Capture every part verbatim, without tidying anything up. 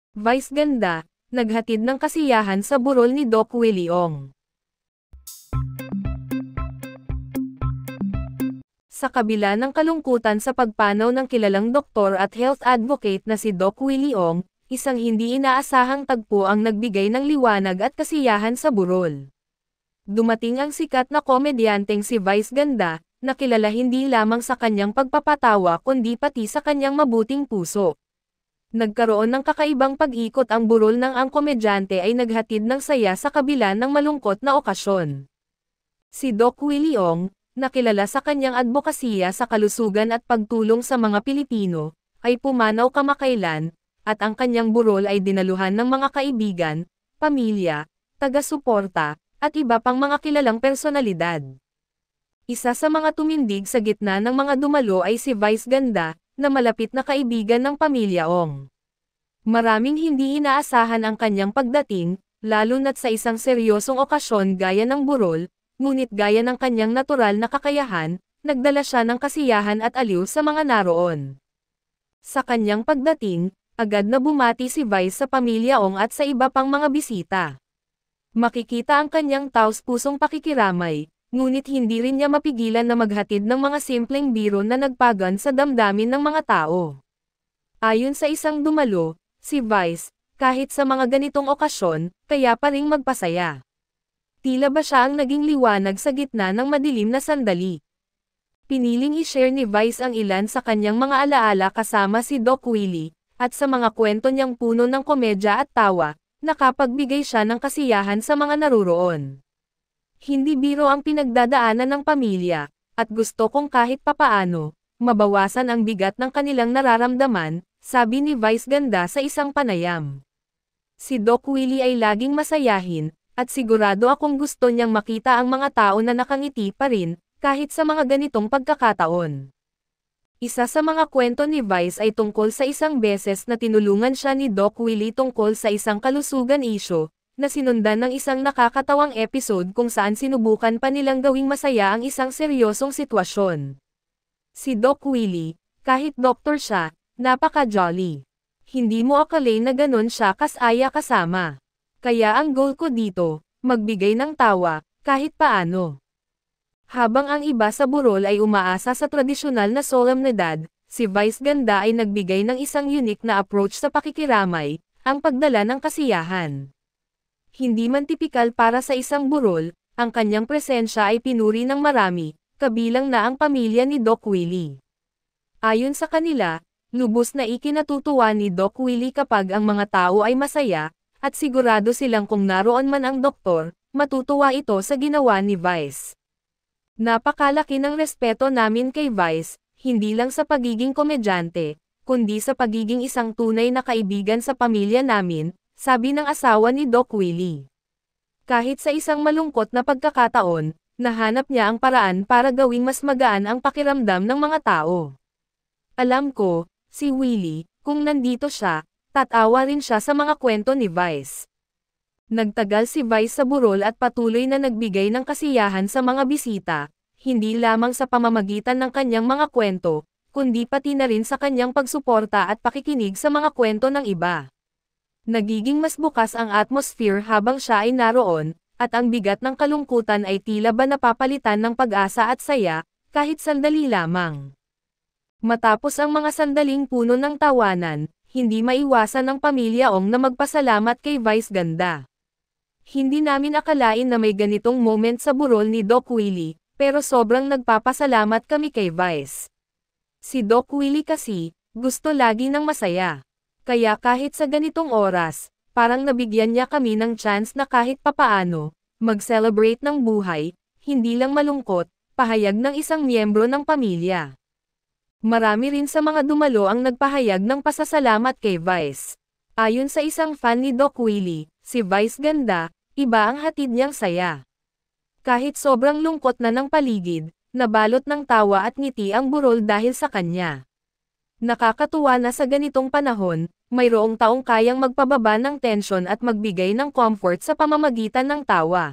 Vice ganda, naghatid ng kasiyahan sa burol ni Doc Willie Ong. Sa kabila ng kalungkutan sa pagpanaw ng kilalang doktor at health advocate na si Doc Willie Ong, isang hindi inaasahang tagpo ang nagbigay ng liwanag at kasiyahan sa burol. Dumating ang sikat na komedyanteng si Vice Ganda, na kilala hindi lamang sa kanyang pagpapatawa kundi pati sa kanyang mabuting puso. Nagkaroon ng kakaibang pag-ikot ang burol nang ang komedyante ay naghatid ng saya sa kabila ng malungkot na okasyon. Si Doc Willie Ong, na kilala sa kanyang advokasya sa kalusugan at pagtulong sa mga Pilipino, ay pumanaw kamakailan, at ang kanyang burol ay dinaluhan ng mga kaibigan, pamilya, taga-suporta, at iba pang mga kilalang personalidad. Isa sa mga tumindig sa gitna ng mga dumalo ay si Vice Ganda, na malapit na kaibigan ng pamilya Ong. Maraming hindi inaasahan ang kanyang pagdating, lalo na't sa isang seryosong okasyon gaya ng burol, ngunit gaya ng kanyang natural na kakayahan, nagdala siya ng kasiyahan at aliw sa mga naroon. Sa kanyang pagdating, agad na bumati si Vice sa pamilya Ong at sa iba pang mga bisita. Makikita ang kanyang taos-pusong pakikiramay, ngunit hindi rin niya mapigilan na maghatid ng mga simpleng biro na nagpagan sa damdamin ng mga tao. Ayon sa isang dumalo, si Vice, kahit sa mga ganitong okasyon, kaya pa ring magpasaya. Tila ba siya ang naging liwanag sa gitna ng madilim na sandali. Piniling i-share ni Vice ang ilan sa kanyang mga alaala kasama si Doc Willie, at sa mga kwento niyang puno ng komedya at tawa, nakapagbigay siya ng kasiyahan sa mga naruroon. Hindi biro ang pinagdadaanan ng pamilya, at gusto kong kahit papaano, mabawasan ang bigat ng kanilang nararamdaman, sabi ni Vice Ganda sa isang panayam. Si Doc Willie ay laging masayahin, at sigurado akong gusto niyang makita ang mga tao na nakangiti pa rin, kahit sa mga ganitong pagkakataon. Isa sa mga kwento ni Vice ay tungkol sa isang beses na tinulungan siya ni Doc Willie tungkol sa isang kalusugan issue, na sinundan ng isang nakakatawang episode kung saan sinubukan pa nilang gawing masaya ang isang seryosong sitwasyon. Si Doc Willie, kahit doktor siya, napaka-jolly. Hindi mo akalain na ganun siya kasaya kasama. Kaya ang goal ko dito, magbigay ng tawa, kahit paano. Habang ang iba sa burol ay umaasa sa tradisyonal na solemnidad, si Vice Ganda ay nagbigay ng isang unique na approach sa pakikiramay, ang pagdala ng kasiyahan. Hindi man tipikal para sa isang burol, ang kanyang presensya ay pinuri ng marami, kabilang na ang pamilya ni Doc Willie. Ayon sa kanila, lubos na ikinatutuwa ni Doc Willie kapag ang mga tao ay masaya, at sigurado silang kung naroon man ang doktor, matutuwa ito sa ginawa ni Vice. Napakalaki ng respeto namin kay Vice, hindi lang sa pagiging komedyante, kundi sa pagiging isang tunay na kaibigan sa pamilya namin, sabi ng asawa ni Doc Willie. Kahit sa isang malungkot na pagkakataon, nahanap niya ang paraan para gawing mas magaan ang pakiramdam ng mga tao. Alam ko, si Willie, kung nandito siya, tatawa rin siya sa mga kwento ni Vice. Nagtagal si Vice sa burol at patuloy na nagbigay ng kasiyahan sa mga bisita, hindi lamang sa pamamagitan ng kanyang mga kwento, kundi pati na rin sa kanyang pagsuporta at pakikinig sa mga kwento ng iba. Nagiging mas bukas ang atmosphere habang siya ay naroon, at ang bigat ng kalungkutan ay tila ba napapalitan ng pag-asa at saya, kahit sandali lamang. Matapos ang mga sandaling puno ng tawanan, hindi maiwasan ng pamilya Ong na magpasalamat kay Vice Ganda. Hindi namin akalain na may ganitong moment sa burol ni Doc Willie, pero sobrang nagpapasalamat kami kay Vice. Si Doc Willie kasi, gusto lagi ng masaya. Kaya kahit sa ganitong oras, parang nabigyan niya kami ng chance na kahit papaano, mag-celebrate ng buhay, hindi lang malungkot, pahayag ng isang miyembro ng pamilya. Marami rin sa mga dumalo ang nagpahayag ng pasasalamat kay Vice. Ayon sa isang fan ni Doc Willie, si Vice Ganda, iba ang hatid niyang saya. Kahit sobrang lungkot na ng paligid, nabalot ng tawa at ngiti ang burol dahil sa kanya. Nakakatuwa na sa ganitong panahon, mayroong taong kayang magpababa ng tensyon at magbigay ng comfort sa pamamagitan ng tawa.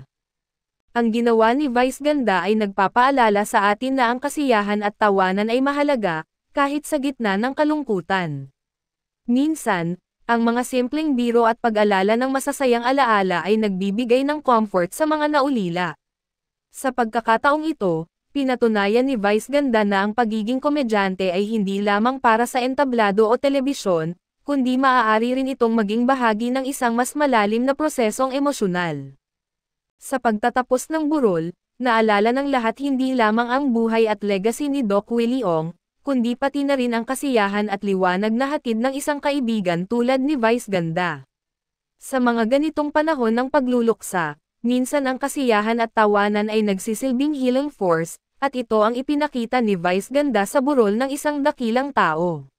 Ang ginawa ni Vice Ganda ay nagpapaalala sa atin na ang kasiyahan at tawanan ay mahalaga, kahit sa gitna ng kalungkutan. Minsan, Ang mga simpleng biro at pag-alala ng masasayang alaala ay nagbibigay ng comfort sa mga naulila. Sa pagkakataong ito, pinatunayan ni Vice Ganda na ang pagiging komedyante ay hindi lamang para sa entablado o telebisyon, kundi maaari rin itong maging bahagi ng isang mas malalim na prosesong emosyonal. Sa pagtatapos ng burol, naalala ng lahat hindi lamang ang buhay at legacy ni Doc Willie Ong, kundi pati na rin ang kasiyahan at liwanag na hatid ng isang kaibigan tulad ni Vice Ganda. Sa mga ganitong panahon ng pagluluksa, minsan ang kasiyahan at tawanan ay nagsisilbing healing force, at ito ang ipinakita ni Vice Ganda sa burol ng isang dakilang tao.